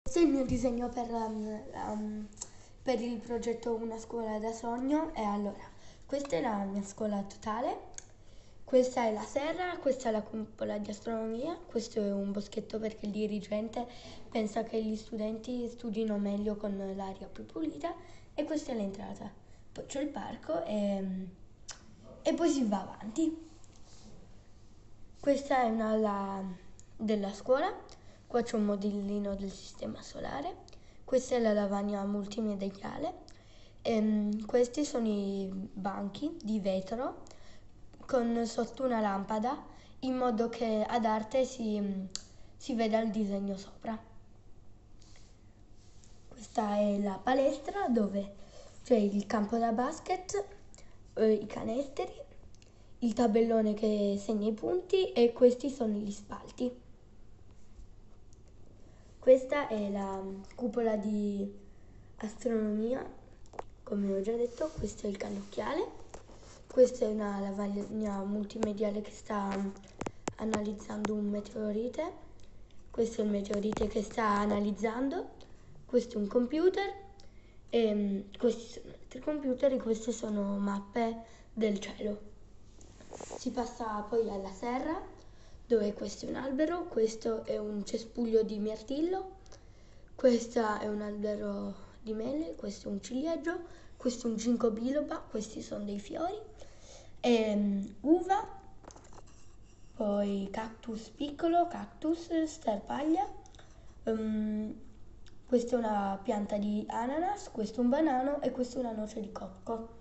Questo è il mio disegno per il progetto Una scuola da sogno. E allora, questa è la mia scuola totale, questa è la serra, questa è la cupola di astronomia, questo è un boschetto perché il dirigente pensa che gli studenti studino meglio con l'aria più pulita, e questa è l'entrata. Poi c'è il parco e poi si va avanti. Questa è un'ala della scuola, qua c'è un modellino del sistema solare, questa è la lavagna multimediale, questi sono i banchi di vetro con sotto una lampada in modo che ad arte si veda il disegno sopra. Questa è la palestra dove c'è il campo da basket, i canestri, il tabellone che segna i punti e questi sono gli spalti. Questa è la cupola di astronomia, come ho già detto, questo è il cannocchiale, questa è una lavagna multimediale che sta analizzando un meteorite, questo è il meteorite che sta analizzando, questo è un computer e questi sono altri computer e queste sono mappe del cielo. Si passa poi alla serra, dove questo è un albero, questo è un cespuglio di mirtillo, questo è un albero di mele, questo è un ciliegio, questo è un ginkgo biloba, questi sono dei fiori, uva, poi cactus piccolo, cactus, sterpaglia, questa è una pianta di ananas, questo è un banano e questa è una noce di cocco.